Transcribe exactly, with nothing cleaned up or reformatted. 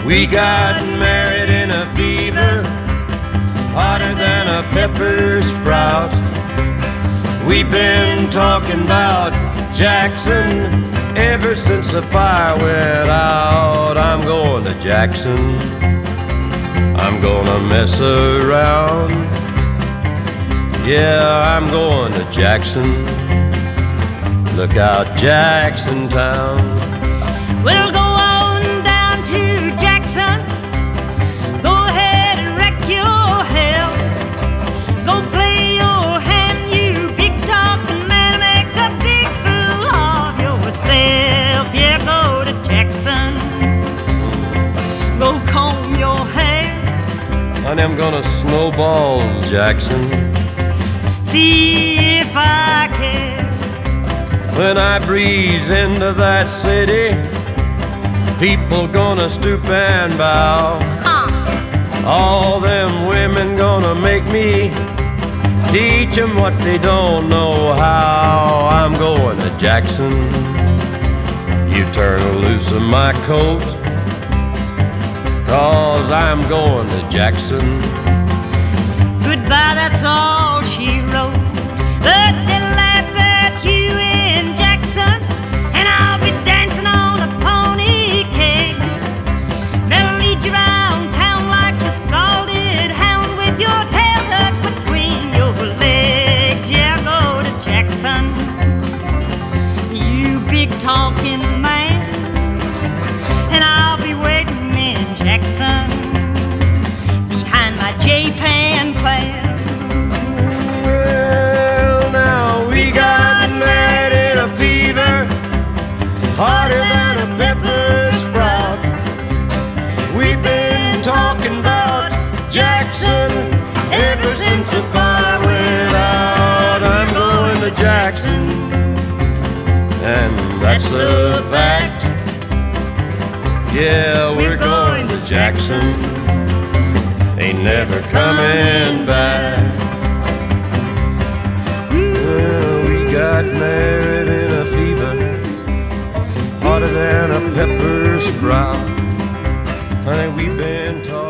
We got married in a fever, hotter than a pepper sprout. We've been talking about Jackson ever since the fire went out. I'm going to Jackson, I'm gonna mess around. Yeah, I'm going to Jackson. Look out, Jackson Town. We'll go on down to Jackson. Go ahead and wreck your hell. Go play your hand, you big talking man. Make a big fool of yourself. Yeah, go to Jackson. Go comb your hair. Honey, I'm gonna snowball Jackson. See if I care. When I breeze into that city, people gonna stoop and bow. Uh. All them women gonna make me teach them what they don't know how. I'm going to Jackson. You turn loose of my coat, 'cause I'm going to Jackson. Goodbye, that's all she wrote. But they'll laugh at you in Jackson, and I'll be dancing on a pony cake. They'll lead you around town like a scalded hound with your tail tucked between your legs. Yeah, go to Jackson, you big talking man, and I'll be waiting in Jackson behind my J-Pan plan. Well, now we got married in a fever, hotter than a pepper sprout. We've been talking about Jackson ever since the fire went out. I'm going to Jackson, and that's a fact. Yeah, we're going to Jackson, ain't never coming back. Well, we got married in a fever, hotter than a pepper sprout. Honey, we've been talking